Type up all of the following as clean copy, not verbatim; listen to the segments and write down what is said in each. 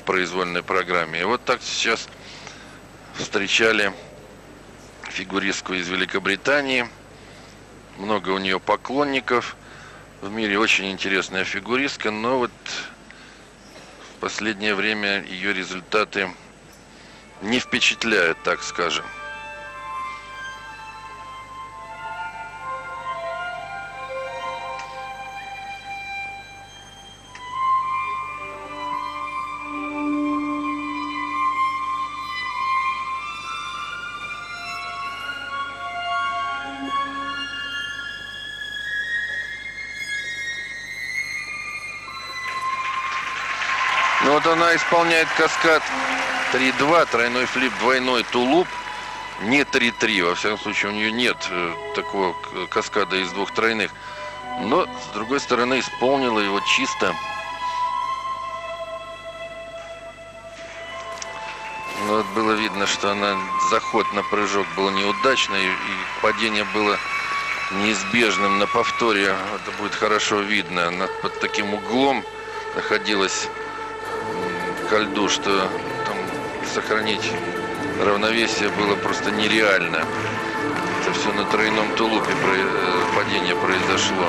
произвольной программе. И вот так сейчас встречали фигуристку из Великобритании. Много у нее поклонников. В мире очень интересная фигуристка, но вот в последнее время ее результаты не впечатляют, так скажем. Ну вот она исполняет каскад 3-2, тройной флип, двойной тулуп, не 3-3, во всяком случае у нее нет такого каскада из двух тройных, но с другой стороны исполнила его чисто. Но вот было видно, что заход на прыжок был неудачный, и падение было неизбежным на повторе. Это будет хорошо видно. Она под таким углом находилась ко льду, что там сохранить равновесие было просто нереально. Это все на тройном тулупе падение произошло.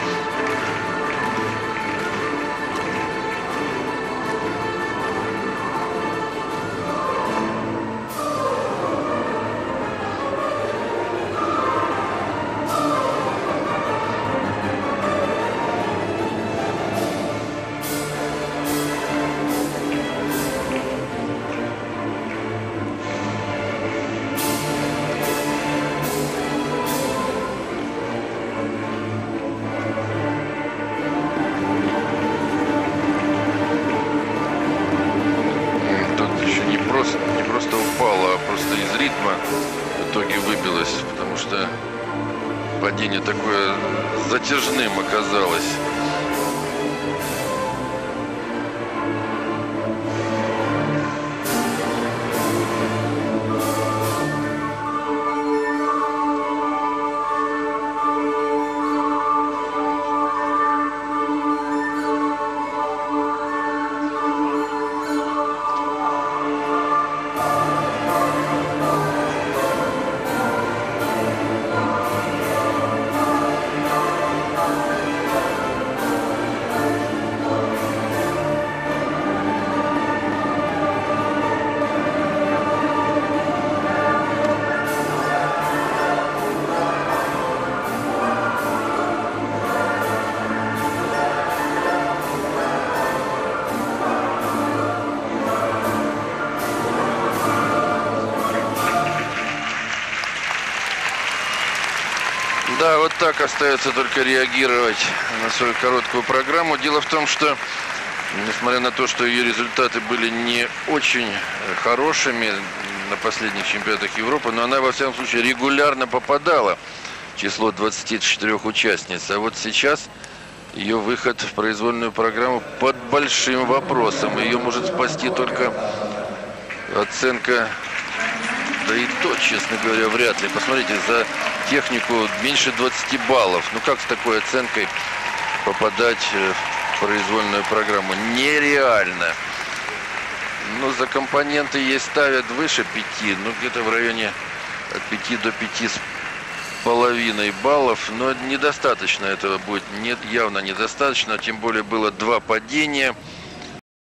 Не просто упала, а просто из ритма в итоге выбилась, потому что падение такое затяжным оказалось. Да, вот так остается только реагировать на свою короткую программу. Дело в том, что, несмотря на то, что ее результаты были не очень хорошими на последних чемпионатах Европы, но она, во всяком случае, регулярно попадала в число 24 участниц. А вот сейчас ее выход в произвольную программу под большим вопросом. Ее может спасти только оценка, да и то, честно говоря, вряд ли. Посмотрите, за технику меньше 20 баллов. Ну как с такой оценкой попадать в произвольную программу? Нереально. Ну, за компоненты ей ставят выше 5, ну где-то в районе от 5 до 5,5 баллов. Но недостаточно этого будет. Нет, явно недостаточно. Тем более было 2 падения.